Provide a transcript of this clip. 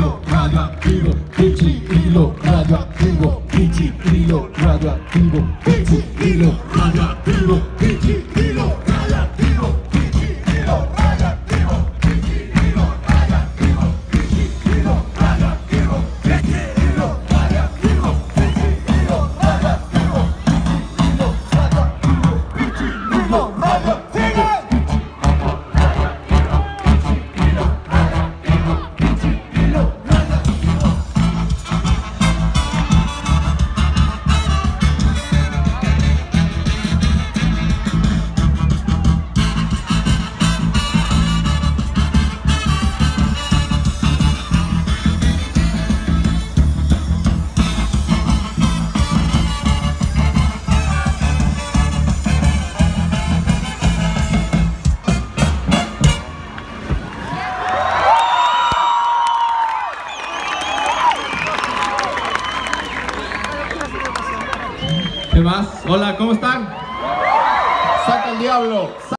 hilo radioactivo, pichi, hilo radioactivo, pichi, hilo radioactivo, pichi, hilo radioactivo, pichi, hilo radioactivo, pichi, hilo radioactivo, pichi, hilo radioactivo, pichi, hilo radioactivo, pichi, hilo radioactivo, pichi, hilo radioactivo, pichi, hilo radioactivo. ¿Qué más? Hola, ¿cómo están? Saca el diablo.